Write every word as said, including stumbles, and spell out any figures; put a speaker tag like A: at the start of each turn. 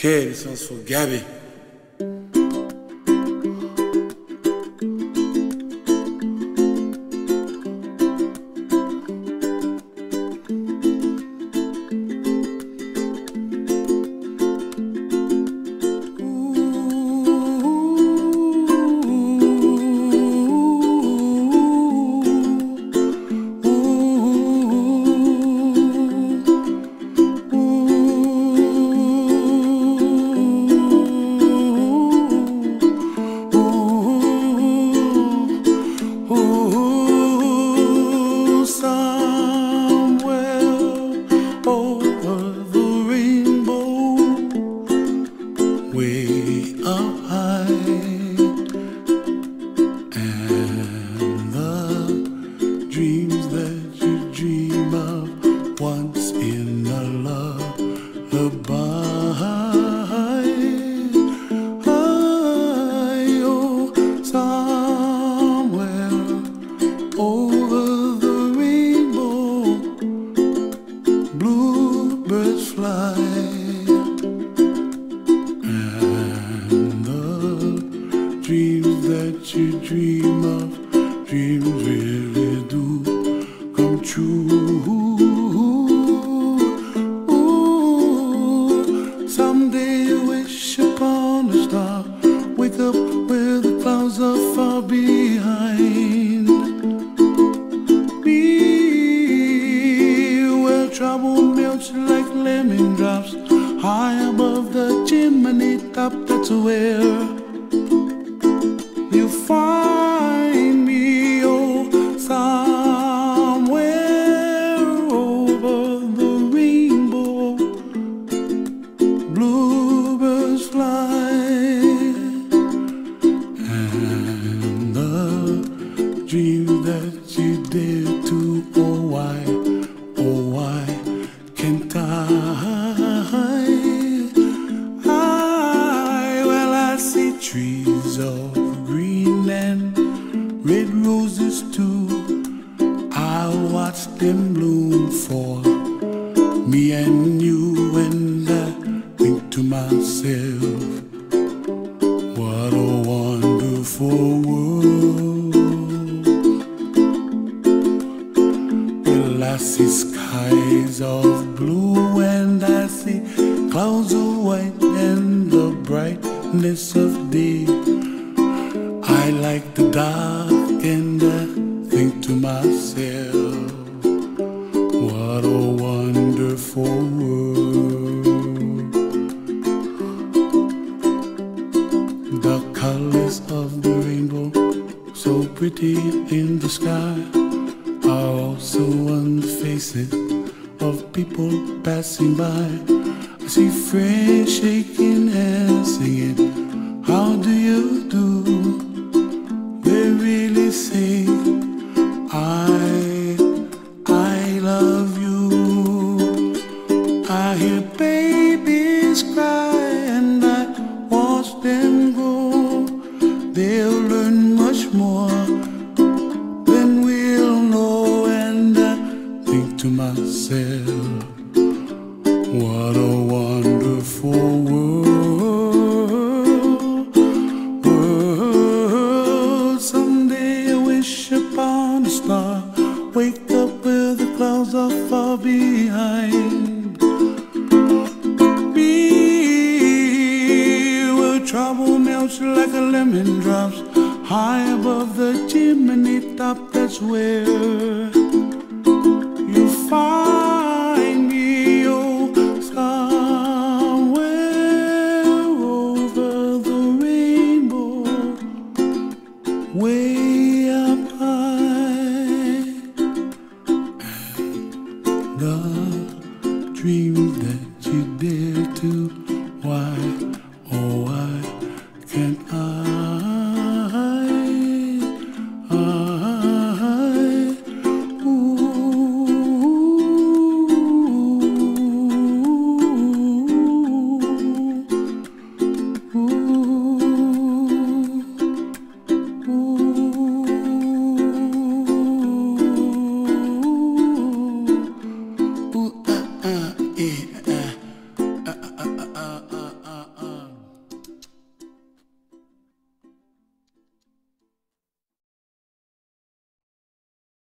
A: Okay, this one's for Gabby. Way up high, and the dreams that you dream of once in a lullaby. I, oh, somewhere over the rainbow, bluebirds fly. Dreams that you dream of, dreams really do come true. Ooh, someday you wish upon a star, wake up where the clouds are far behind me, where trouble melts like lemon drops, high above the chimney top. That's where you find me, oh, somewhere over the rainbow, bluebirds fly, and the dreams that you dare to, oh why, oh why can't I? I, well, I see trees of green and red roses too. I watch them bloom for me and you, and I think to myself, what a wonderful world. Well, I see skies of blue and I see clouds of white and the brightness of day. I like the dark and I think to myself, what a wonderful world. The colors of the rainbow, so pretty in the sky, are also on the faces of people passing by. I see friends shaking hands singing, how do you do? They really say, I, I love you. I hear babies cry and I watch them grow. They'll learn much more than we'll know, and I think to myself, what a wonderful world. Upon a star, wake up where the clouds are far behind me, where trouble melts like a lemon drops, high above the chimney top. That's where you find me, oh, somewhere over the rainbow, way up high, and the dreams that you dare to, why